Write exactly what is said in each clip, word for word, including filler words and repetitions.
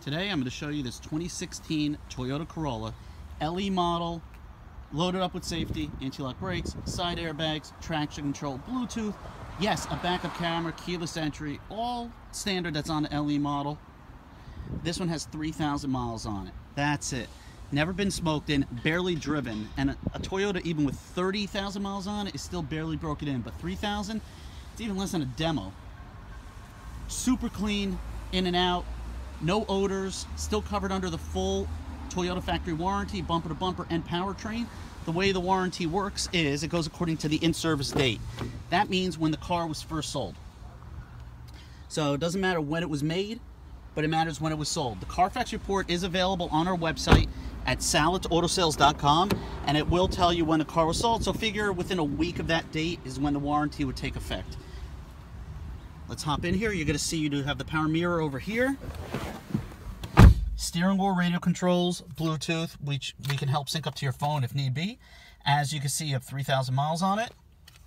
Today I'm going to show you this twenty sixteen Toyota Corolla L E model, loaded up with safety, anti-lock brakes, side airbags, traction control, Bluetooth, yes, a backup camera, keyless entry, all standard that's on the L E model. This one has three thousand miles on it. That's it. Never been smoked in, barely driven, and a, a Toyota even with thirty thousand miles on it is still barely broken in, but three thousand, it's even less than a demo. Super clean, in and out, no odors, still covered under the full Toyota factory warranty, bumper to bumper and powertrain. The way the warranty works is it goes according to the in-service date. That means when the car was first sold. So it doesn't matter when it was made, but it matters when it was sold. The Carfax report is available on our website at salit auto sales dot com, and it will tell you when the car was sold. So figure within a week of that date is when the warranty would take effect. Let's hop in here. You're going to see you do have the power mirror over here. Steering wheel, radio controls, Bluetooth, which we can help sync up to your phone if need be. As you can see, you have three thousand miles on it.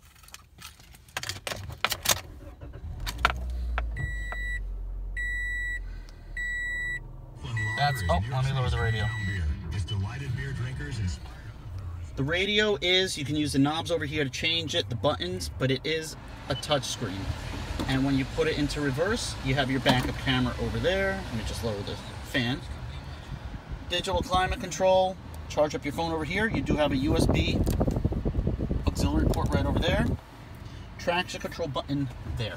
That's, oh, let me lower the radio. The radio is, you can use the knobs over here to change it, the buttons, but it is a touch screen. And when you put it into reverse, you have your backup camera over there. Let me just lower the fan. Digital climate control, charge up your phone over here. You do have a U S B auxiliary port right over there. Traction control button there.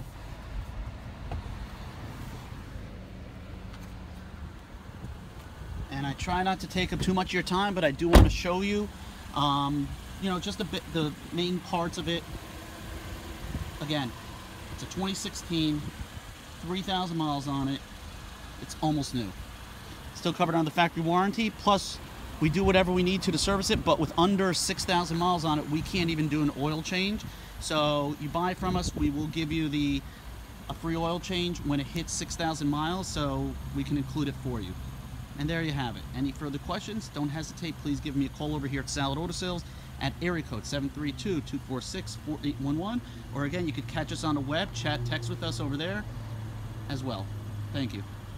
And I try not to take up too much of your time, but I do want to show you, um, you know, just a bit, the main parts of it. Again, it's a twenty sixteen, three thousand miles on it. It's almost new. Still covered on the factory warranty, plus we do whatever we need to to service it, but with under six thousand miles on it, we can't even do an oil change. So you buy from us, we will give you the a free oil change when it hits six thousand miles, so we can include it for you. And there you have it. Any further questions, don't hesitate. Please give me a call over here at Salit Auto Sales at area code seven three two, two four six, four eight one one. Or again, you could catch us on the web, chat, text with us over there as well. Thank you.